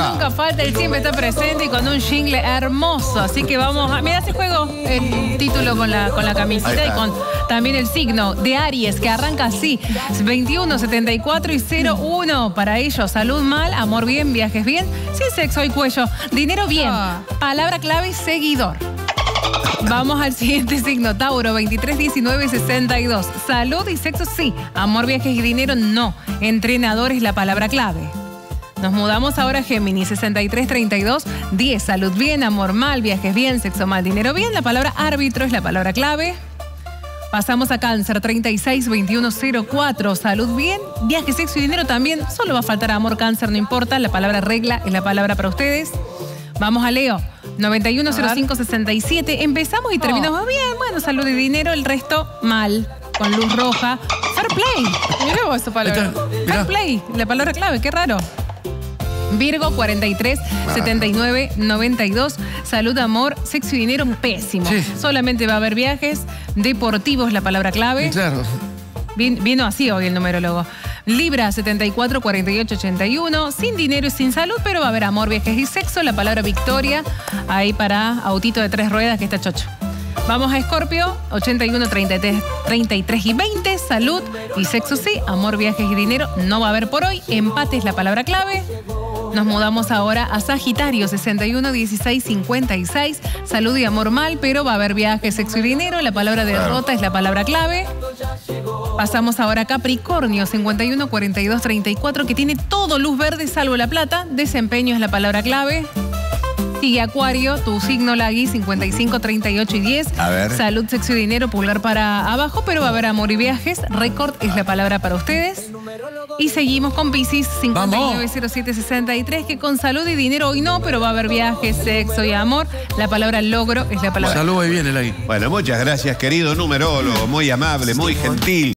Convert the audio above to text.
nunca falta, él siempre está presente y con un jingle hermoso. Así que vamos a... Mira, ese juego, el título con la camiseta y con también el signo de Aries, que arranca así. 21, 74 y 01 para ellos. Salud mal, amor bien, viajes bien, sin sexo y cuello. Dinero bien. Palabra clave, seguidor. Vamos al siguiente signo, Tauro, 23, 19, 62. Salud y sexo sí, amor, viajes y dinero no. Entrenador es la palabra clave. Nos mudamos ahora a Géminis, 63, 32, 10. Salud bien, amor mal, viajes bien, sexo mal, dinero bien. La palabra árbitro es la palabra clave. Pasamos a Cáncer, 36, 21, 04. Salud bien, viajes, sexo y dinero también. Solo va a faltar amor, Cáncer, no importa. La palabra regla es la palabra para ustedes. Vamos a Leo. 91, 05, 67. Empezamos y terminamos bien. Bueno, salud y dinero, el resto mal. Con luz roja. Fair play. Mirá vos esa palabra. Fair play, la palabra clave, qué raro. Virgo, 43, 79, 92. Salud, amor, sexo y dinero, pésimo. Sí. Solamente va a haber viajes. Deportivos, la palabra clave. Sí, claro. Vino así hoy el numerólogo. Libra, 74, 48, 81. Sin dinero y sin salud, pero va a haber amor, viajes y sexo. La palabra victoria, ahí para autito de 3 ruedas que está chocho. Vamos a Escorpio, 81, 33 y 20. Salud y sexo sí, amor, viajes y dinero no va a haber por hoy. Empate es la palabra clave. Nos mudamos ahora a Sagitario, 61, 16, 56. Salud y amor mal, pero va a haber viajes, sexo y dinero. La palabra derrota es la palabra clave. Pasamos ahora a Capricornio, 51, 42, 34, que tiene todo luz verde salvo la plata. Desempeño es la palabra clave. Sigue Acuario, tu signo Lagui, 55, 38 y 10. A ver. Salud, sexo y dinero, pulgar para abajo, pero va a haber amor y viajes. Récord es la palabra para ustedes. Y seguimos con Piscis, 59, 07, 63, que con salud y dinero hoy no, pero va a haber viajes, sexo y amor. La palabra logro es la palabra. Salud, ahí viene, Lagui. Bueno, muchas gracias, querido numerólogo. Muy amable, muy gentil.